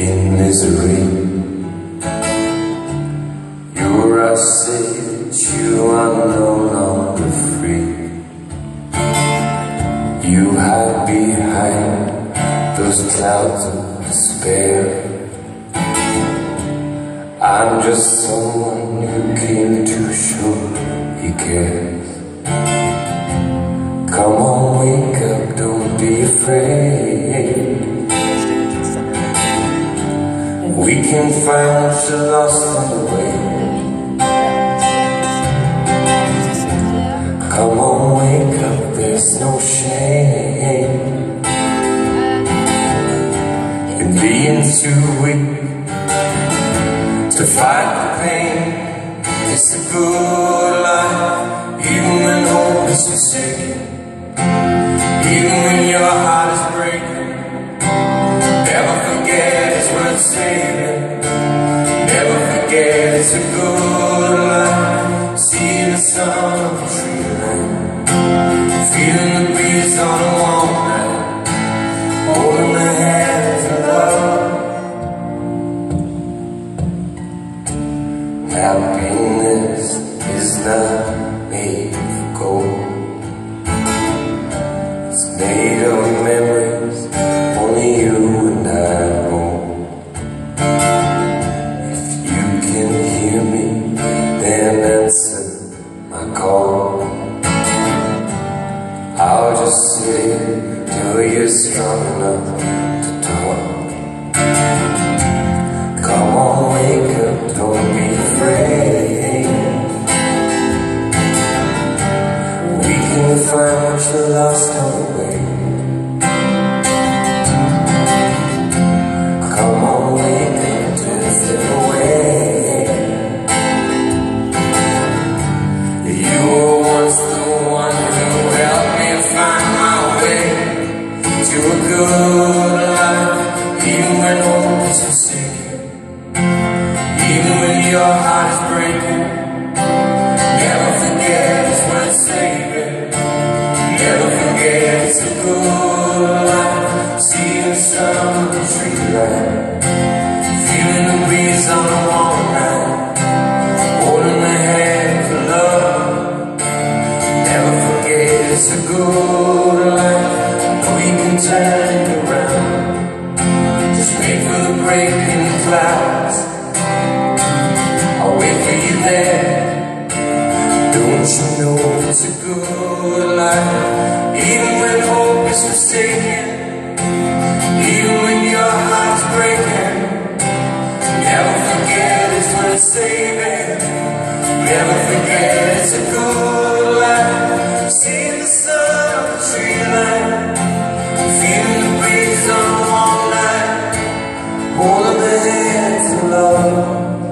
in misery. You're a say that you are no longer free. You hide behind those clouds of despair. I'm just someone who came to show he cares. Come on, wake up, don't be afraid. We can find what you lost on the way. Come on, wake up, there's no shame in being too weak to fight the pain. It's a good life, even when hope is forsaken, even when your heart is breaking. Never forget it's worth saving. Never forget it's a good life. Seeing the sun on the tree line, feeling the breeze on a warm night, holding the hands of love. Happiness is not made of gold. It's made of memories only you and I know. If you can hear me, then answer my call. I'll just sit here till you're strong enough to talk. Come on, wake up, don't be afraid. We can find what you lost on the way. Come on, wake up, just step away. You were once the one who helped me find my way to a good life, even when hope is forsaken, even when your heart is breaking. Never forget it's worth saving. Never forget it's a good life. See the sun on the tree line, feeling the breeze on a warm night, holding the hands of love. Never forget it's a good life. We can turn it around. Just wait for the break in the clouds. I'll wait for you there. Don't you know it's a good life, even when hope is forsaken, even when your heart's breaking. Never forget it's worth saving. Never forget it's a good life. Seeing the sun on the tree line, feeling the breeze on a warm night, holding the hands of love.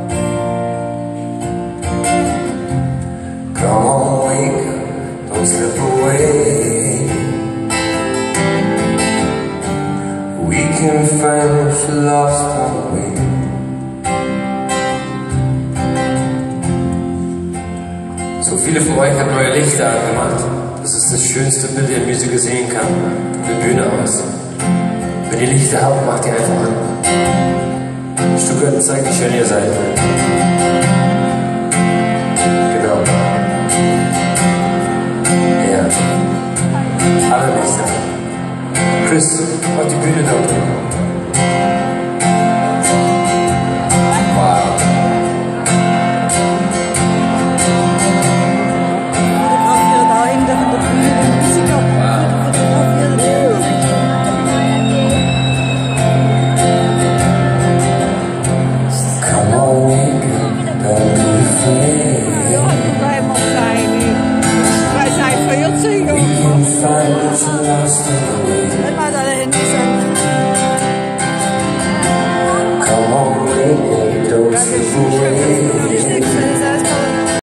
Come on, wake up, don't slip away. We can find what you lost on the way. So viele von euch haben neue Lichter angemacht. Das ist das schönste Bild, das ihr im Musical sehen kann. Eine Bühne aus. Wenn ihr Lichter habt, macht ihr einfach an. Stuttgart zeigt, wie schön ihr seid. Genau. Ja. Alle Lichter. Chris, mach die Bühne da drüben. Come on, wake up, don't slip away.